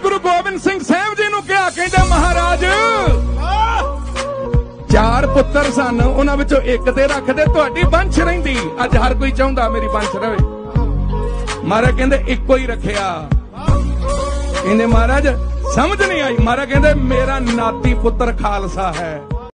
गुरु गोबिंद सिंह साहब जी नूं क्या कहंदे महाराज 4 पुत्र सन उन्हां विचों एक ते रख दे तुहाडी वंश रहिंदी। अज हर कोई चाहुंदा मेरी वंश रहे। महाराज कहंदे इक्को ही रखिया। कहंदे महाराज समझ नहीं आई। महाराज कहंदे मेरा नाती पुत्र खालसा है।